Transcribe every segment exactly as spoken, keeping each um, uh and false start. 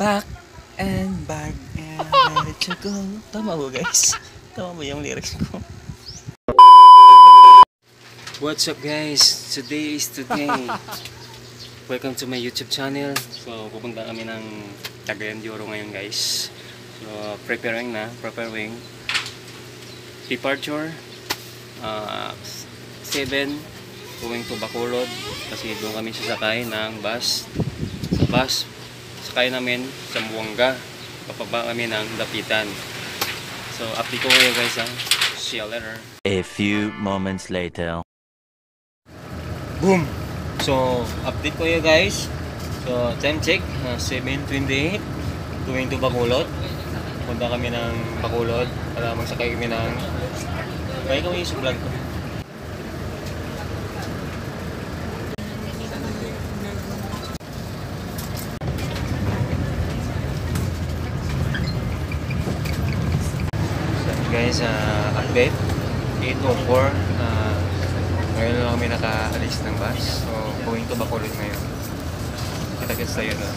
back and back and ready to go. Tama ba guys? Tama ba yung lyrics ko? What's up guys? Today is today. Welcome to my YouTube channel. So pupunta kami ng Cagayan de Oro ngayon guys. So preparing na, preparing. Departure uh, seven going to Bacolod kasi doon kami sasakay ng bus. Sa bus sakay namin sa Buanga, papaba kami ng Dapitan. So update ko kayo guys ha. See you later. A few moments later. Boom! So update ko kayo guys. So time check uh, seven twenty-eight going to Bacolod. Punta kami ng Bacolod para magsakay kami ng kaya kami yung vlog ko. Guys, uh, update eight oh four uh, ngayon lang kami nakaalis ng bus, so going to Bacolod ngayon. Kita-kits tayo na.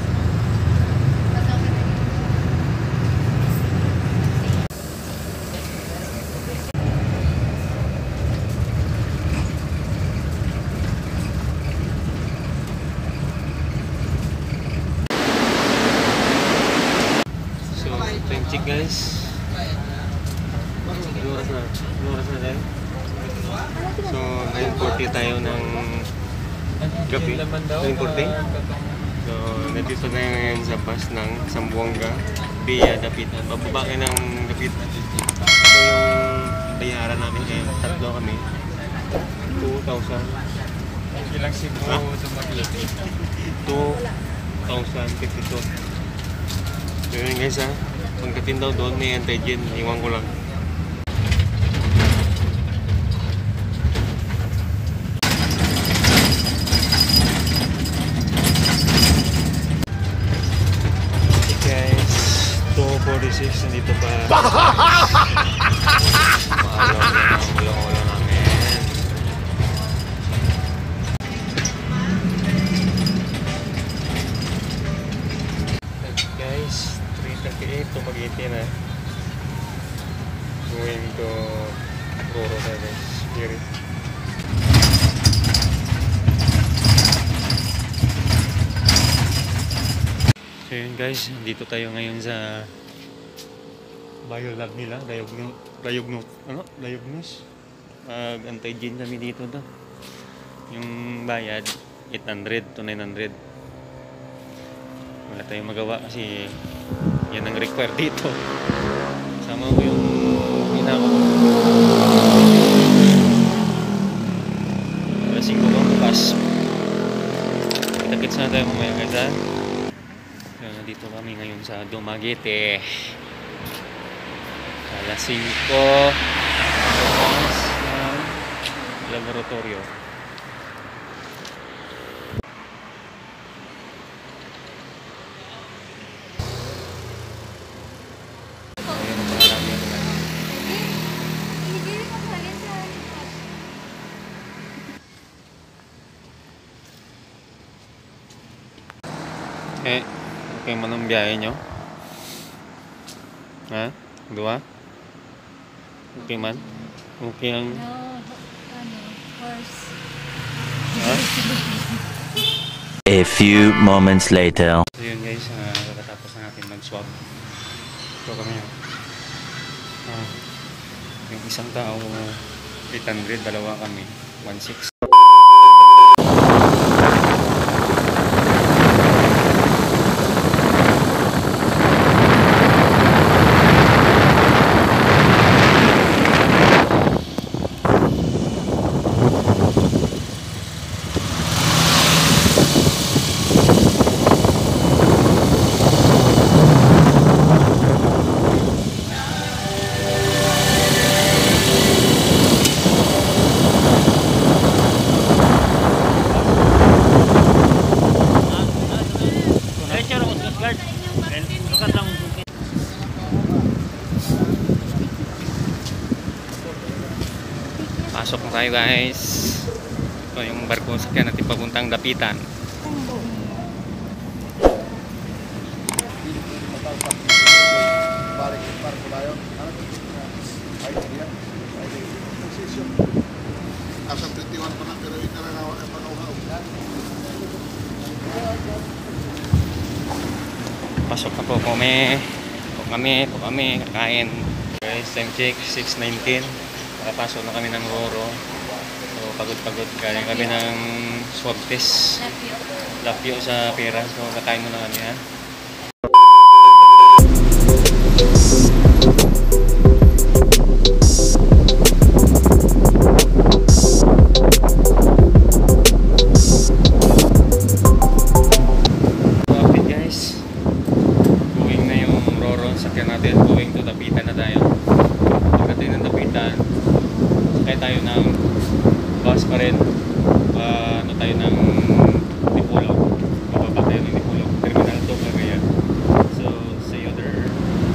So time check guys, oras na, oras na din. So, nine forty tayo ng gabi. nine forty. So, nandito na ngayon sa bus ng Zamboanga via Dapitan. Bababa kayo ng Dapitan. So, yung bayaran namin ngayon, tatlo kami. two thousand. Ilang Cebu Dumaguete? two thousand fifty-two. So, yun guys ha. Pagdating daw doon, may anti-gen. Iwan ko lang. forty-six, nandito pa. Paalaw na ang ulang-ulang namin. Guys, three thirty-eight to Dumaguete na. Going to Roro na guys. Spirit. So yun guys, dito tayo ngayon sa Biolab nila, Dayog Dayog ano? Dayognos. Mag uh, anti-gen kami dito to. Yung bayad eight hundred to nine hundred. Wala tayong magawa kasi yan ang require dito. Sama ko yung ginako. Alas singko bang bukas. Kita-kits na tayo mamaya guys ha. So, nandito kami ngayon sa Dumaguete. Alas singko bukas ng laboratorio. Ayun ang pangalan niya. Eh, okay man ang biyahe nyo? Ha? Dua? Okay man? Okay ang... No, ano, horse. Ha? A few moments later. So yun guys, uh, nakatapos na natin mag-swab. Ito kami yun. Uh, yung isang tao, eight hundred, dalawa kami, one six. Pasok na tayo guys. Ito yung barko sakyan natin papuntang Dapitan. Asa twenty-one pa lang, pero ito lang ako ay pag-uhaw. Pasok na po kami. Po kami, po kami, kakain. Guys, time check, six nineteen. Nakapasok na kami ng Roro. So, pagod-pagod. Galing kami ng swab test. Lapyo. Lapyo sa pera. So, kakain muna kami, ha. Tayo ng bus pa rin, uh, ano tayo ng Dipolog, bababa tayo ng Dipolog, Terminal two Cagayan. So, see you there.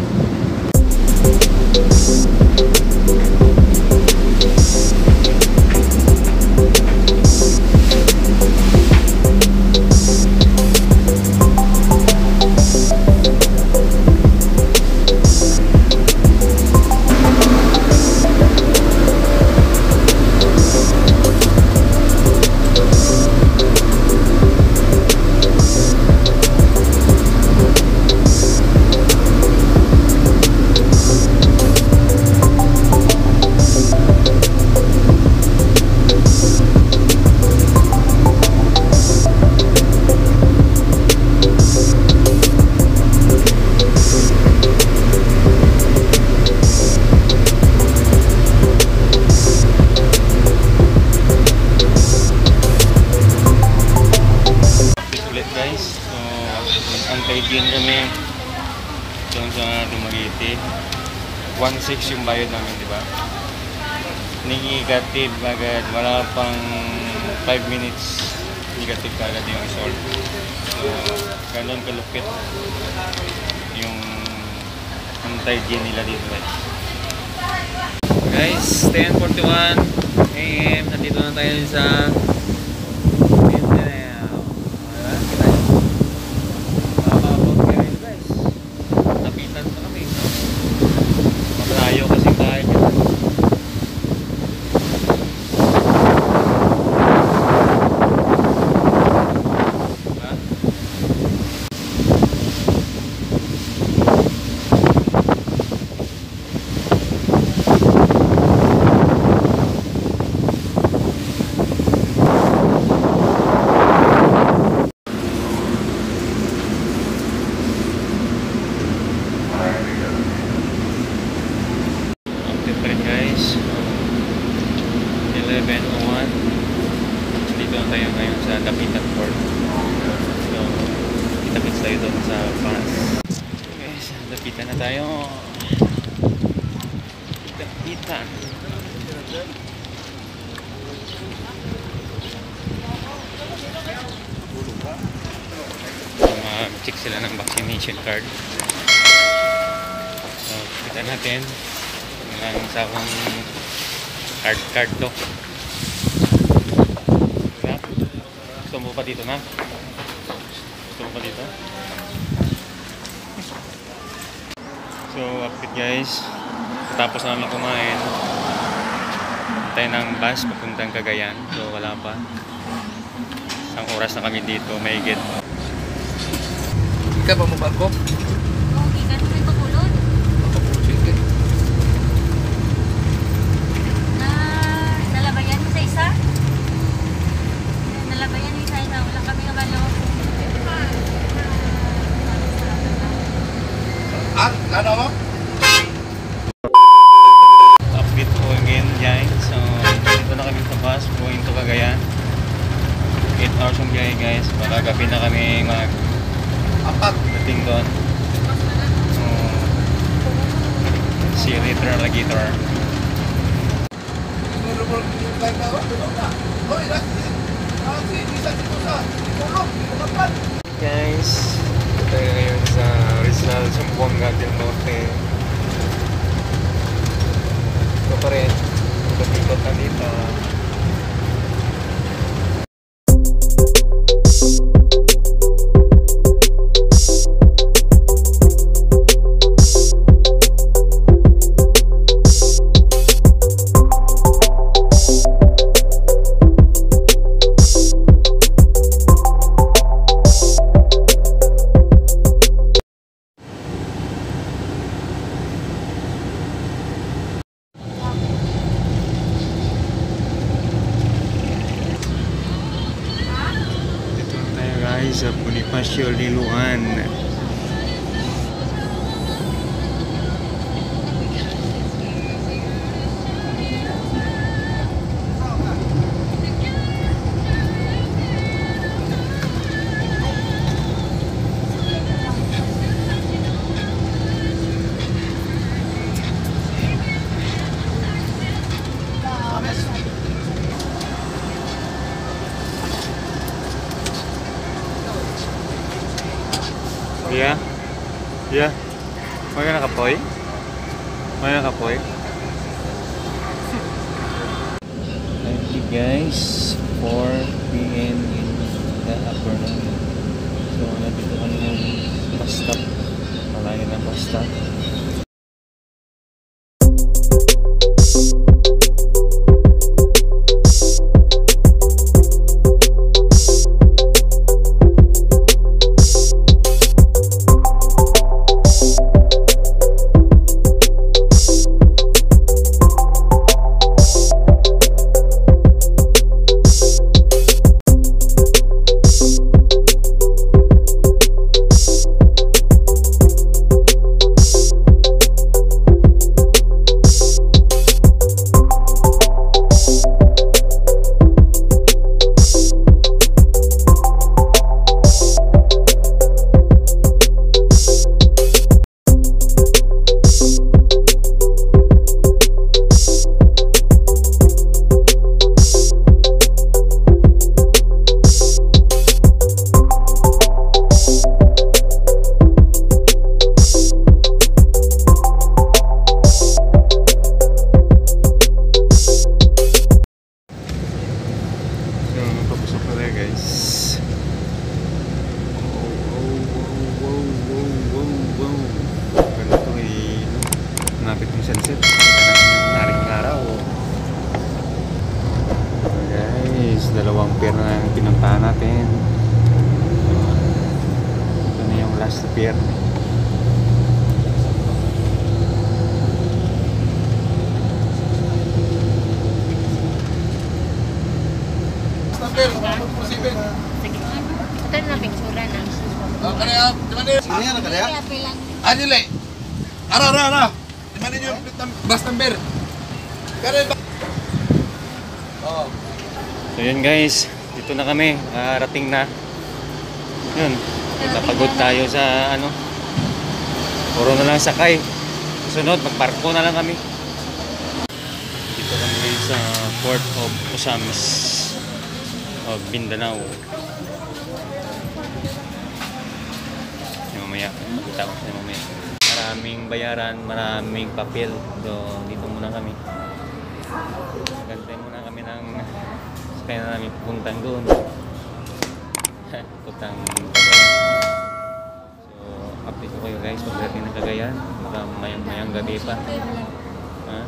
Anti-hygiene kami doon sa Dumaguete. one six yung bayad namin, di ba? Negative agad. Wala pang five minutes. Negative agad yung result. So, ganun kalupit yung anti-hygiene nila dito, guys. Guys, ten forty-one A M Nandito na tayo sa eleven oh one. Dito na tayo ngayon sa Dapitan Port. So, kita-kits tayo doon sa Paras. So guys, Dapitan na tayo. Dapitan. Mag-check sila ng vaccination card. So, kita natin. Ang sa akong card card to. Diba? Gusto mo pa dito na? Gusto mo pa dito? So, update guys. Tapos namin kumain. Tayo ng bus papuntang Cagayan. So, wala pa. Isang oras na kami dito. May higit. Ika ba mo barko? Oo, ikan may pakulod. Sige. Na, nalabayan mo sa isa? Nalabayan mo sa isa. Wala kami kabalo. Ah, ano mo? Update po again guys. So, dito na kami sa bus. Going to Cagayan. eight hours yung biyahe guys. Baka gabi na kami mag Apat. dating doon. So, see you later, alligator. Guys, tayo ngayon sa Rizal, Zamboanga del Norte. Ito pa rin, ikot-ikot na dito. guys sa Bonifacio Liloan. Yeah. Yeah. May ka nakapoy? May nakapoy? Thank you guys. four p m in the afternoon. So, nandito kami ng bus stop. Malayo ng bus stop. Malapit yung sunset. Kita natin yung naring araw. Guys, dalawang pier na yung pinuntahan natin. Ito na yung last pier. Ito na picture na. Oh, kaya, di ba niyo? Sino yan, kaya? Ah, nila. Ara, ara, ara. Di ba niyo bus number? Kaya ba? Oh. So yun guys, dito na kami. Arating na. Yun. Napagod tayo sa ano. Puro na lang sakay. Sunod, magbarko na lang kami. Dito kami sa Port of Osamis of Mindanao. Mamaya, makita ko siya mamaya. Maraming bayaran, maraming papel. So, dito muna kami. Gantay muna kami ng sakay na namin pupuntang doon. Puntang Cagayan. So, update ko kayo guys pagdating ng Cagayan. Baka mayang-mayang gabi pa. Ha?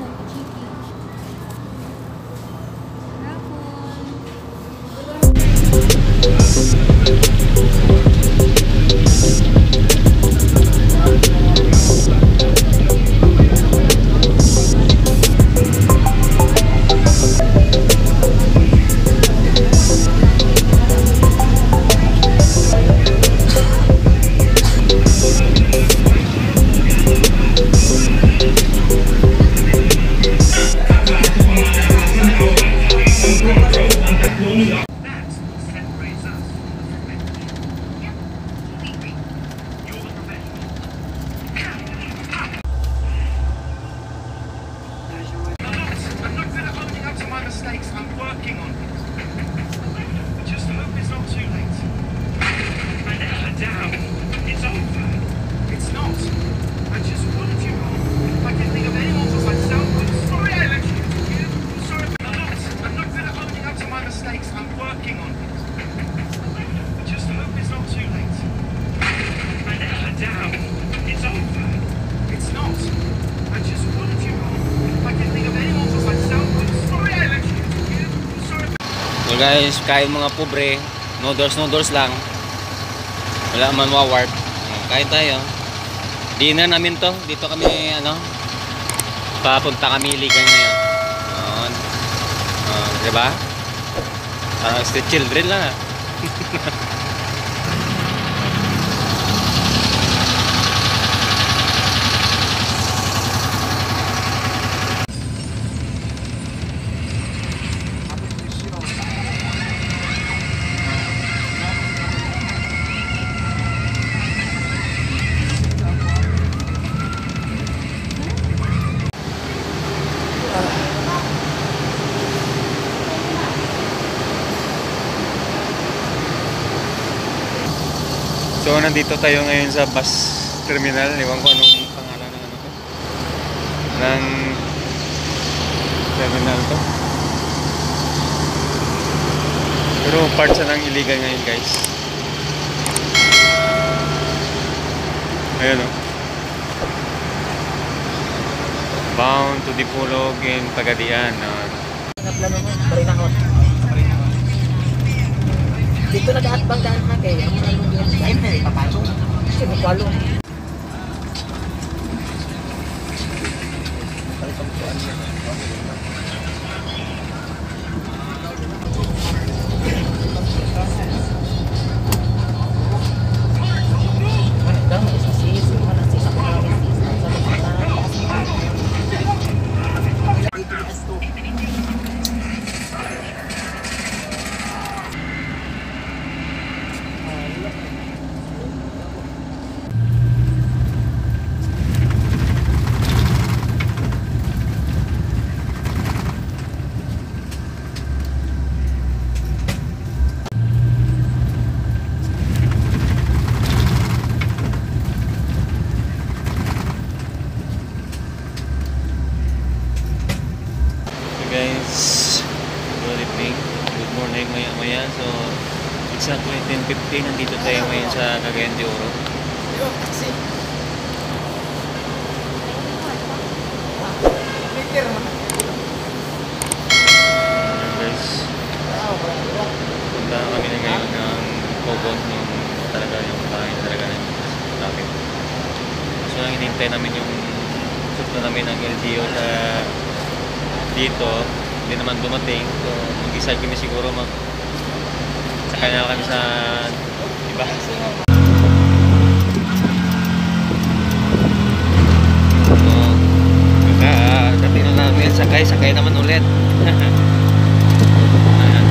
So guys, kain mga pobre, noodles noodles lang. Wala man wawart. Kain tayo. Dinner namin to. Dito kami ano. Papunta kami Ligan ngayon. Ayun. Oh, 'di ba? Parang street children lang ah. So nandito tayo ngayon sa bus terminal. Ewan ko anong pangalan ng ano to. Ng terminal to. Pero part siya ng illegal ngayon guys. Ayan o. Bound to Dipolog in Pagadian. Uh, Plano mo, Marinahon. Dito na dapat bang daan na kay ang mga lumiyan sa email, papalo. Kasi papalo. guys, good evening, good morning maya maya. So exactly ten fifteen, nandito tayo ngayon sa Cagayan de Oro. Ayan guys, punta kami na ngayon ng Cobon, yung talaga yung bahay na talaga namin. So ang hinintay namin yung susunod namin ng L T O sa dito, hindi naman dumating. So mag-decide kami siguro mag sakay na kami sa iba. So kaka-dating na namin, sakay, sakay naman ulit. Ayan.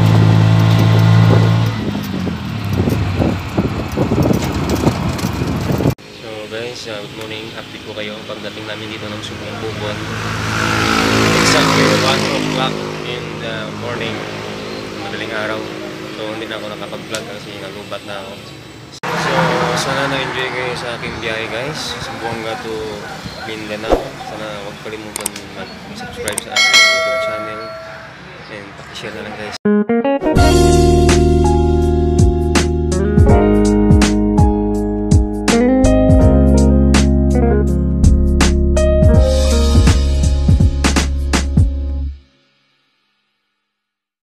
So guys, uh, good morning, update ko kayo pagdating namin dito ng Sumbong Bubon. Exactly one o'clock in the morning, madaling araw. So hindi na ako nakapag-vlog kasi nagubat na ako. So sana na-enjoy kayo sa aking biyahe guys, Zamboanga to Mindanao. Sana huwag kalimutan mag-subscribe sa aking YouTube channel and pakishare na lang guys.